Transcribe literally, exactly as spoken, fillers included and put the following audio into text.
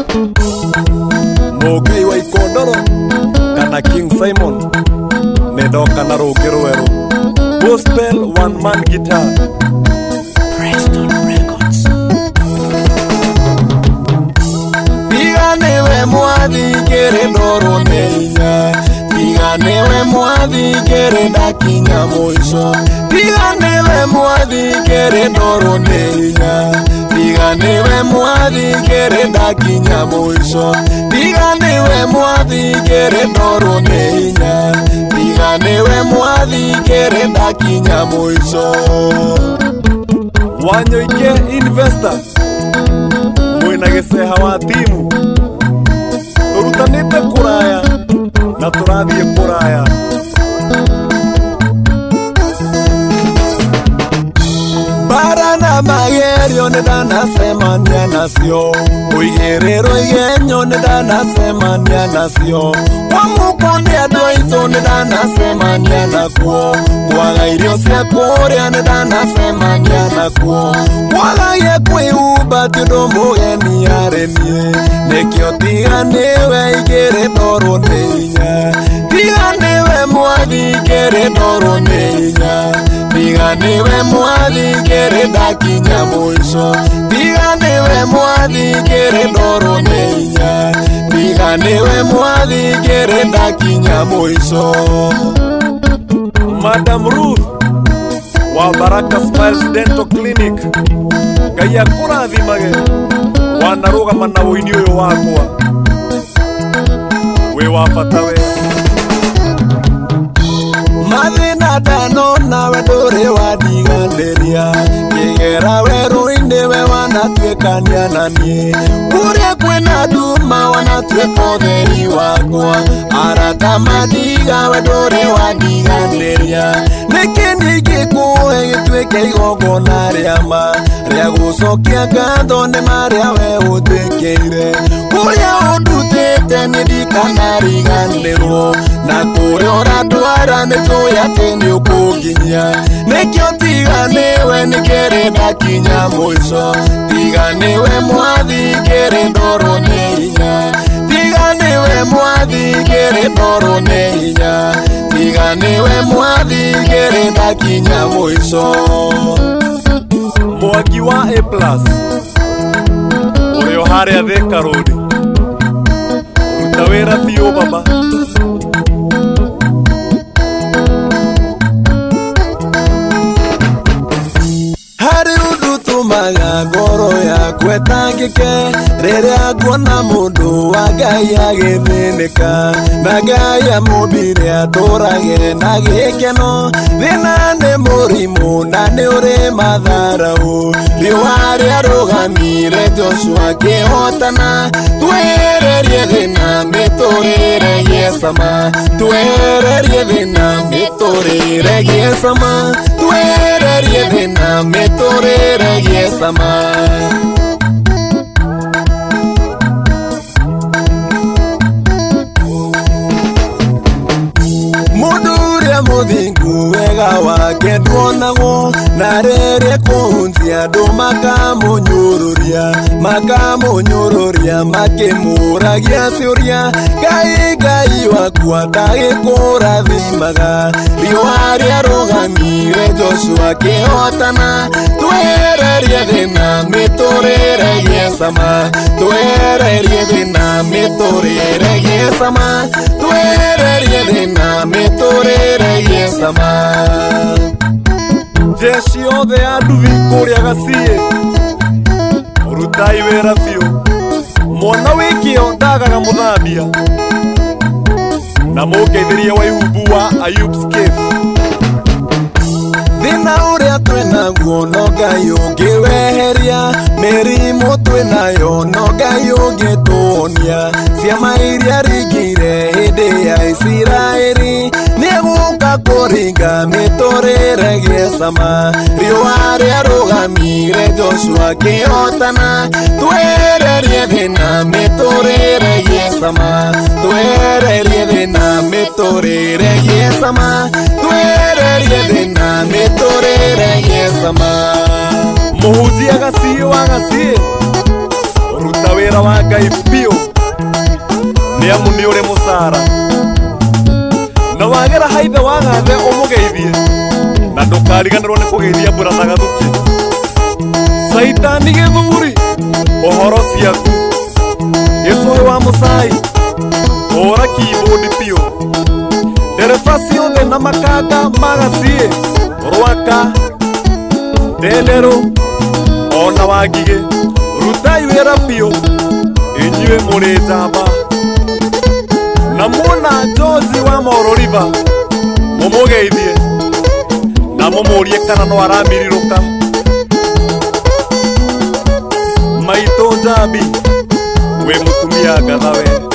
Mokei wa Ikondoro kana King Simon Medoka na Rogerowero Gospel one man guitar Preston Records. Tiganewe mwathi kere ndoro neinya Tiganewe mwathi kere ndakinya mwisho Tiganewe mwathi kere ndoro neinya Tiganewe mwathi kere ndakinya mwisho Tiganewe mwathi kere ndoro neinya Tiganewe mwathi kere ndakinya mwisho Wanyoike investor Mwina geseha wa timu Turutanite kuraya na turathie kuraya Bara na magerio nidanasemania nasio Uigerero igenyo nidanasemania nasio Kwa mukondi adoito nidanasemania nakuo Kwaga irio cia kuria nidanasemania nakuo Kwaga ye kwiuba tindo mugeni aremie Nikio tiganewe igere ndoro neinya Tiganewe mwathi igere ndoro neinya Tiganewe mwathi igere ndakinya mwisho Tiganewe mwathi igere ndoro neinya Tiganewe mwathi igere ndakinya mwisho Madam Ruth wa Baraka Smiles Dental Clinic Ngai akurathimage wanarugama na woini uyu wakwa we wa bata we Mathina dano nawe nduri wandiganĩria Kĩgera werũ-inĩ we wanatuĩkania na niĩ Kũrĩa kwĩna nduma wanatuĩka ũtheri wakwa Arata mandiga we ndũrĩ wandiganĩria Nĩkĩ ningĩkũhe gĩtuĩke igongona rĩa ma Rĩa gũcokia ngatho nĩ marĩa we ũtwĩkĩire Kũrĩa ũndutĩte nĩ ndikanariganĩrwo Na kũrĩa ũrandwara nĩtũĩ atĩ nĩũkũnginyia Nĩkĩo tiganewe nĩkĩrĩ ndakinya mwisho Tiganewe mwathi kĩrĩ ndoro neinya Tiganewe mwathi kĩrĩ ndoro neinya Tiganewe mwathi kĩrĩ ndakinya mwisho Mwangi wa A plus Ũrĩo harĩa Thika Road Ruta wĩra biũ baba Tumaga ngoro yakwa ĩtangĩke rĩrĩa nguona mũndũ wa Ngai agĩthĩnĩka na Ngai amũmbire atũrage na gĩkeno thĩna nĩ mũrimũ na nĩ ũrĩ matharaũ riũa rĩarũgamire Joshua akĩhotana twehererie thĩna mĩtũrĩre gĩcama twehererie thĩna mĩtũrĩre gĩcama twehererie thĩna mĩtũrĩre Yesama Muduria muthingu wega wake nduonagwo na rĩrĩ kũhunjia andũ makamunyũrũria makamunyũrũria makĩmũragia ciũria Ngai Ngai wakwa ndagĩkũrathimaga riũa rĩarũgamire Joshua akĩhotana twehererie thĩna mĩtũrĩre gĩcama twehererie thĩna mĩtũrĩre gĩcama twehererie thĩna mĩtũrĩre gĩcama Jeshi othe a nduthi kũrĩa Gaciĩ Rutai wĩra biũ Mwana wĩkĩo ndagaga mũthambia Na mũngeithĩrie wa ihumbu wa Ayub's Cave Thĩna ũrĩa twĩnaguo no Ngai ũngĩweheria Mĩrimũ twĩnayo no Ngai ũngĩtũhonia Ciama iria ringire hĩndĩ ya Isiraeli Nĩgũka kũringa mĩtũrĩre gĩcama riũa rĩarũgamire Joshua akĩhotana twehererie thĩna mĩtũrĩre gĩcama twehererie thĩna mĩtũrĩre gĩcama twehererie thĩna mĩtũrĩre gĩcama Mũhunjia Gaciĩ wa Gaciĩ Ruta wĩra wĩra wa Ngai biũ nĩ amu nĩ ũrĩ mũcara na wagera haithe wagathe ũmũgeithie na ndũkariganĩrwo nĩ kũgeithia mbũra na gathuki Saitani gĩthuri ũhoro ciaku gĩcũhĩ wa mũcai hũra keyboard biũ ndereba ciothe na makanga magaciĩ rwaka ndenderũ ona wangigĩ rutai wĩra biũ inyuĩ mũrĩ njamba na muona George wa Moro River mũmũgeithie na mũmũrie kana no aramirirũka maitũ Njambi wĩ mũtumia ngatha we